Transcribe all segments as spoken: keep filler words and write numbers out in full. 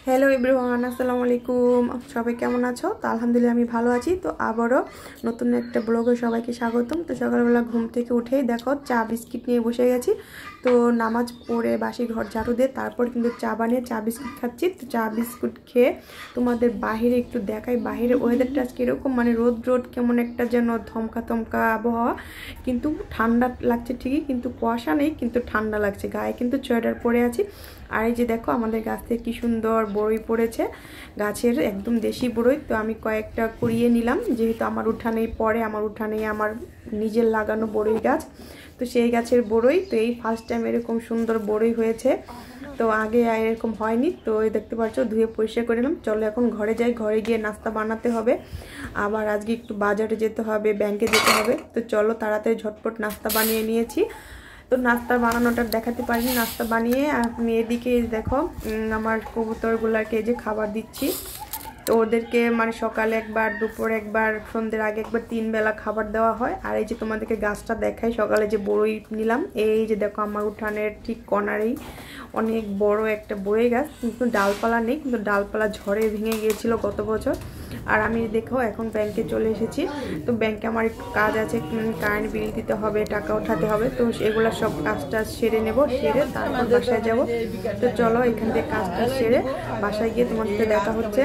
Hello everyone, আসসালামু আলাইকুম। সবাই কেমন আছো? তো আলহামদুলিল্লাহ আমি ভালো আছি। তো আবারও নতুন একটা ব্লগে সবাইকে স্বাগতম। তো সকালবেলা ঘুম থেকে উঠেই দেখো চা বিস্কিট নিয়ে বসে গেছি। তো নামাজ পড়ে বাসি ঘর ঝাড়ু দিয়ে তারপর কিন্তু চা বানিয়ে চা বিস্কুট খাচ্ছি। তো চা বিস্কুট খেয়ে তোমাদের বাহিরে একটু দেখাই, বাহিরে ওয়েদারটা আজকে এরকম মানে রোদ রোদ কেমন একটা যেন ধমকা ধমকা আবহাওয়া, কিন্তু ঠান্ডা লাগছে ঠিকই, কিন্তু কুয়াশা নেই, কিন্তু ঠান্ডা লাগছে। গায়ে কিন্তু সোয়েটার পরে আছি। আর এই যে দেখো আমাদের গাছ থেকে কি সুন্দর বড়ই পড়েছে, গাছের একদম দেশি বড়ই। তো আমি কয়েকটা কুড়িয়ে নিলাম, যেহেতু আমার উঠানেই পড়ে, আমার উঠানেই আমার নিজের লাগানো বড়ই গাছ। তো সেই গাছের বড়ই, তো এই ফার্স্ট টাইম এরকম সুন্দর বড়ই হয়েছে। তো আগে এরকম হয়নি। তো এই দেখতে পাচ্ছ ধুয়ে পরিষ্কার করে নিলাম। চলো এখন ঘরে যাই, ঘরে গিয়ে নাস্তা বানাতে হবে। আবার আজকে একটু বাজারে যেতে হবে, ব্যাংকে যেতে হবে। তো চলো তাড়াতাড়ি ঝটপট নাস্তা বানিয়ে নিয়েছি। তো নাস্তা বানানোটা দেখাতে পারিনি। নাস্তা বানিয়ে আমি এদিকে দেখো আমার কবুতরগুলোকে যে খাবার দিচ্ছি। তো ওদেরকে মানে সকালে একবার, দুপুরে একবার, সন্ধ্যের আগে একবার, তিন বেলা খাবার দেওয়া হয়। আর এই যে তোমাদেরকে গাছটা দেখাই, সকালে যে বড়ই নিলাম, এই যে দেখো আমার উঠানের ঠিক কর্নারেই অনেক বড় একটা বড়ই গাছ, কিন্তু ডালপালা নেই, কিন্তু ডালপালা ঝড়ে ভেঙে গিয়েছিল গত বছর। আর আমি দেখো এখন ব্যাংকে চলে এসেছি। তো ব্যাংকে আমার একটু কাজ আছে, কারেন্ট বিল দিতে হবে, টাকা উঠাতে হবে। তো এগুলো সব কাজটা সেরে নেব, সেরে তারপর বাসায় যাব। তো চলো এখান থেকে কাজটা সেরে বাসায় গিয়ে তোমাদের দেখা হচ্ছে।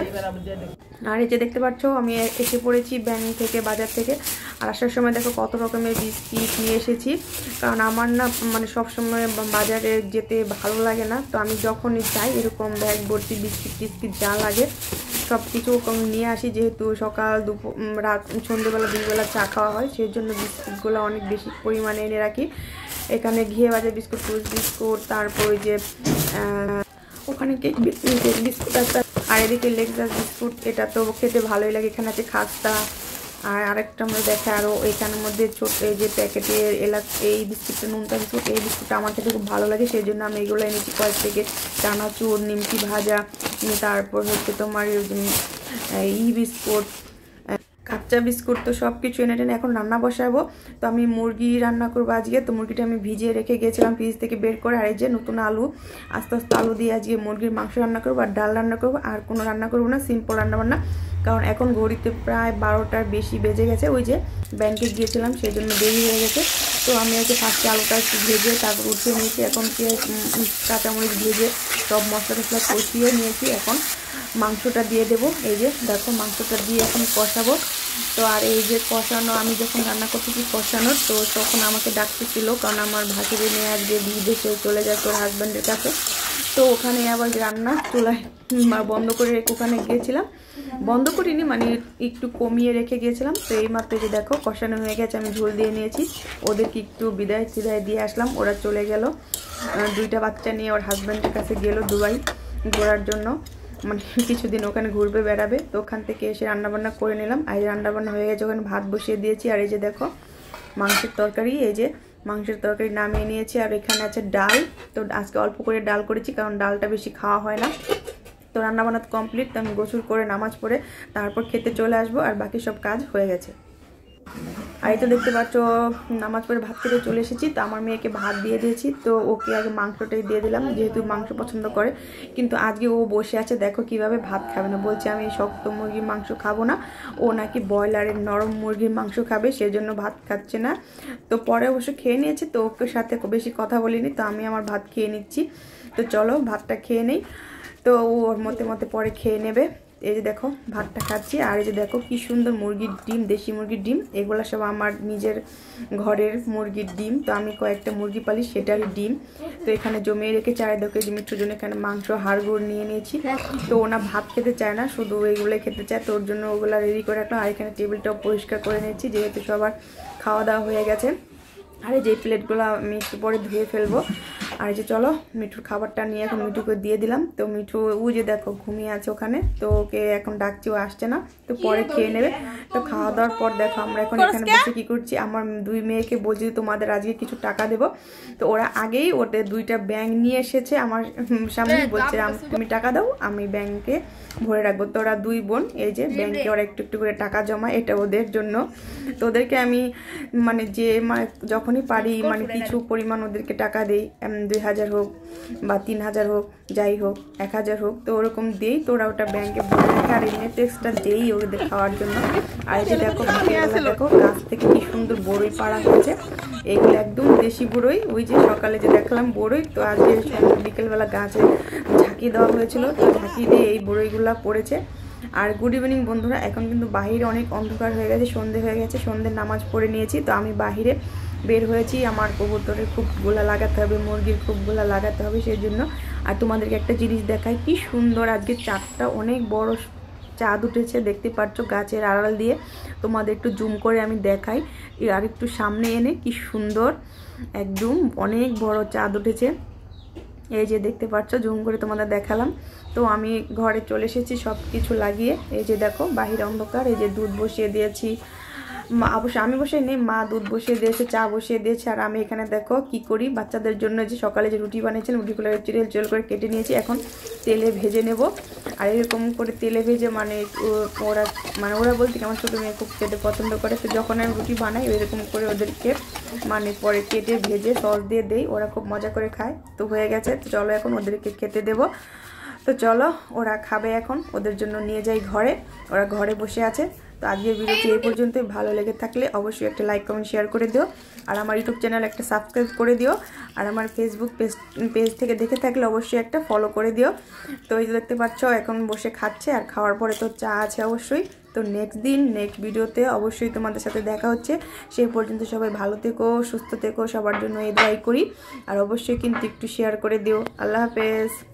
আর এই যে দেখতে পাচ্ছ আমি এসে পড়েছি ব্যাংক থেকে, বাজার থেকে। আর আসার সময় দেখো কত রকমের বিস্কিট নিয়ে এসেছি, কারণ আমার না মানে সবসময় বাজারে যেতে ভালো লাগে না। তো আমি যখনই যাই এরকম ব্যাগ ভর্তি বিস্কিট টিস্কিট যা লাগে সব কিছু নিয়ে আসি, যেহেতু সকাল দুপুর রাত সন্ধ্যেবেলা দুইবেলা চা খাওয়া হয়, সেই জন্য বিস্কুটগুলো অনেক বেশি পরিমাণে এনে রাখি। এখানে ঘিয়ে ভাজা বিস্কুট, টুস বিস্কুট, তারপর ওই যে ওখানে কেক কেক বিস্কুট একটা, আর এদিকে লেক্সাস বিস্কুট, এটা তো খেতে ভালোই লাগে। এখানে আছে খাস্তা। আর আরেকটা আমরা দেখে আরও এখানের মধ্যে ছোট এই যে প্যাকেটের এলাচ, এই বিস্কুটটা নুনটা বিস্কুট, এই বিস্কুটটা আমার খেতে খুব ভালো লাগে, সেই জন্য আমি এগুলো এনেছি কয়েক প্যাকেট। চানাচুর, নিমকি ভাজা, তারপর হচ্ছে তোমার ই বিস্কুট, কাঁচা বিস্কুট। তো সব কিছু এনে টেনে এখন রান্না বসাবো। তো আমি মুরগি রান্না করবো আজকে। তো মুরগিটা আমি ভিজিয়ে রেখে গিয়েছিলাম ফ্রিজ থেকে বের করে। আর এই যে নতুন আলু, আস্তে আস্তে আলু দিয়ে আজকে মুরগির মাংস রান্না করবো, আর ডাল রান্না করবো। আর কোনো রান্না করবো না, সিম্পল রান্না বান্না, কারণ এখন ঘড়িতে প্রায় বারোটার বেশি বেজে গেছে। ওই যে ব্যাংকে গিয়েছিলাম, সেই জন্য দেরি হয়ে গেছে। তো আমি আজকে ফার্স্টে আলুটা একটু ভেজে তারপর উঠিয়ে নিয়েছি। এখন পেঁয়াজ কাঁচামরিচ ভেজে সব মশলা টসলা কষিয়ে নিয়েছি। এখন মাংসটা দিয়ে দেবো। এই যে দেখো মাংসটা দিয়ে এখন কষাবো। তো আর এই যে কষানো, আমি যখন রান্না করতেছি কষানোর, তো তখন আমাকে ডাকতেছিল, কারণ আমার ভাসুরি মেয়ে আজকে বিদেশে চলে যায় তোর হাজব্যান্ডের কাছে। তো ওখানে আবার রান্না চুলায় বন্ধ করে রেখে ওখানে গিয়েছিলাম, বন্ধ করিনি মানে একটু কমিয়ে রেখে গিয়েছিলাম। তো এই মাত্র যে দেখো কষানো হয়ে গেছে, আমি ঝোল দিয়ে নিয়েছি। ওদেরকে একটু বিদায় টিদায় দিয়ে আসলাম, ওরা চলে গেল। দুইটা বাচ্চা নিয়ে ওর হাজব্যান্ডের কাছে গেল দুবাই ঘোরার জন্য, মানে কিছুদিন ওখানে ঘুরবে, বেড়াবে। তো ওখান থেকে এসে রান্নাবান্না করে নিলাম। আর রান্নাবান্না হয়ে গেছে, ওখানে ভাত বসিয়ে দিয়েছি। আর এই যে দেখো মাংসের তরকারি, এই যে মাংসের তরকারি নামিয়ে নিয়েছি। আর এখানে আছে ডাল। তো আজকে অল্প করে ডাল করেছি, কারণ ডালটা বেশি খাওয়া হয় না। তো রান্নাবান্না কমপ্লিট। তো আমি গোসল করে নামাজ পড়ে তারপর খেতে চলে আসবো, আর বাকি সব কাজ হয়ে গেছে। আর এই তো দেখতে পাচ্ছ নামাজ পড়ে ভাত খেতে চলে এসেছি। তো আমার মেয়েকে ভাত দিয়ে দিয়েছি। তো ওকে আগে মাংসটাই দিয়ে দিলাম, যেহেতু মাংস পছন্দ করে। কিন্তু আজকে ও বসে আছে, দেখো কিভাবে ভাত খাবে না, বলছে আমি শক্ত মুরগির মাংস খাবো না, ও নাকি ব্রয়লারের নরম মুরগির মাংস খাবে, সেজন্য ভাত খাচ্ছে না। তো পরে অবশ্য খেয়ে নিয়েছে, তো ওকে সাথে বেশি কথা বলিনি। তো আমি আমার ভাত খেয়ে নিচ্ছি। তো চলো ভাতটা খেয়ে নেই। তো ও ওর মতে মতে পরে খেয়ে নেবে। এই যে দেখো ভাতটা খাচ্ছি। আর এই যে দেখো কি সুন্দর মুরগির ডিম, দেশি মুরগির ডিম, এগুলো সব আমার নিজের ঘরের মুরগির ডিম। তো আমি কয়েকটা মুরগি পালি, সেটারই ডিম। তো এখানে জমিয়ে রেখে চার দো কেজি মিঠুর জন্য এখানে মাংস হাড়গুড় নিয়ে নিয়েছি। তো ওনা ভাত খেতে চায় না, শুধু এইগুলোই খেতে চায়। তো ওর জন্য ওগুলো রেডি করে রাখলাম। আর এখানে টেবিলটাও পরিষ্কার করে নিয়েছি, যেহেতু সবার খাওয়া দাওয়া হয়ে গেছে। আর এই যে প্লেটগুলো আমি একটু পরে ধুয়ে ফেলবো। আর এই যে চলো মিঠুর খাবারটা নিয়ে এখন মিঠুকে দিয়ে দিলাম। তো মিঠু ও যে দেখো ঘুমিয়ে আছে ওখানে, তো ওকে এখন ডাকছি, ও আসছে না, তো পরে খেয়ে নেবে। তো খাওয়া দাওয়ার পর দেখো আমরা এখন এখানে বসে কি করছি, আমার দুই মেয়েকে বলছি তোমাদের আজকে কিছু টাকা দেবো। তো ওরা আগেই ওদের দুইটা ব্যাংক নিয়ে এসেছে আমার সামনে, বলছে তুমি টাকা দাও, আমি ব্যাংকে ভরে রাখবো। তো ওরা দুই বোন এই যে ব্যাংকে ওরা একটু একটু করে টাকা জমায়, এটা ওদের জন্য। তো ওদেরকে আমি মানে যে মানে যখনই পারি মানে কিছু পরিমাণ ওদেরকে টাকা দেই, দুই হাজার হোক বা তিন হাজার হোক, যাই হোক এক হাজার হোক, তো ওরকম দিয়েই তো ওরা ওটা ব্যাংকে ভরে রাখে আর এমনি টেক্সটা দিয়েই ওদের খাওয়ার জন্য। আর এই যে দেখো দেখো গাছ থেকে কি সুন্দর বড়ই পাড়া হয়েছে, এইগুলো একদম দেশি বড়ই। ওই যে সকালে যে দেখলাম বড়ই, তো আজকে বিকেলবেলা গাছে ঝাঁকি দেওয়া হয়েছিল, তো ঝাঁকি দিয়ে এই বড়ইগুলা পড়েছে। আর গুড ইভিনিং বন্ধুরা, এখন কিন্তু বাহিরে অনেক অন্ধকার হয়ে গেছে, সন্ধে হয়ে গেছে, সন্ধ্যের নামাজ পড়ে নিয়েছি। তো আমি বাহিরে বের হয়েছি, আমার কবুতরের খুবগুলা লাগাতে হবে, মুরগির খুবগুলা লাগাতে হবে সেই জন্য। আর তোমাদেরকে একটা জিনিস দেখাই, কি সুন্দর আজকে চাঁদটা অনেক বড় চাঁদ উঠেছে, দেখতে পাচ্ছ গাছের আড়াল দিয়ে। তোমাদের একটু জুম করে আমি দেখাই, আর একটু সামনে এনে কি সুন্দর একদম অনেক বড় চাঁদ উঠেছে। এই যে দেখতে পাচ্ছ, জুম করে তোমাদের দেখালাম। তো আমি ঘরে চলে এসেছি সব কিছু লাগিয়ে। এই যে দেখো বাহির অন্ধকার, এই যে দুধ বসিয়ে দিয়েছি, মা অবশ্য আমি বসে নেই, মা দুধ বসিয়ে দিয়েছে, চা বসিয়ে দিয়েছে। আর আমি এখানে দেখো কি করি, বাচ্চাদের জন্য যে সকালে যে রুটি বানিয়েছিলাম, রুটিগুলো চিরেল চিরেল করে কেটে নিয়েছি, এখন তেলে ভেজে নেব। আর এরকম করে তেলে ভেজে মানে ওরা মানে ওরা বলতে কি আমার ছোটো মেয়ে খুব খেতে পছন্দ করে, তো যখন আমি রুটি বানাই এরকম করে ওদেরকে মানে পরে কেটে ভেজে সস দিয়ে দেই, ওরা খুব মজা করে খায়। তো হয়ে গেছে, তো চলো এখন ওদেরকে খেতে দেবো। তো চলো ওরা খাবে, এখন ওদের জন্য নিয়ে যাই ঘরে, ওরা ঘরে বসে আছে। তো আজকের ভিডিওটি এই পর্যন্তই। ভালো লেগে থাকলে অবশ্যই একটা লাইক কমেন্ট শেয়ার করে দিও, আর আমার ইউটিউব চ্যানেল একটা সাবস্ক্রাইব করে দিও, আর আমার ফেসবুক পেজ পেজ থেকে দেখে থাকলে অবশ্যই একটা ফলো করে দিও। তো এই যে দেখতে পাচ্ছ এখন বসে খাচ্ছে, আর খাওয়ার পরে তো চা আছে অবশ্যই। তো নেক্সট দিন নেক্সট ভিডিওতে অবশ্যই তোমাদের সাথে দেখা হচ্ছে। সেই পর্যন্ত সবাই ভালো থেকো, সুস্থ থেকো, সবার জন্য এই দোয়াই করি। আর অবশ্যই কিন্তু একটু শেয়ার করে দিও। আল্লাহ হাফেজ।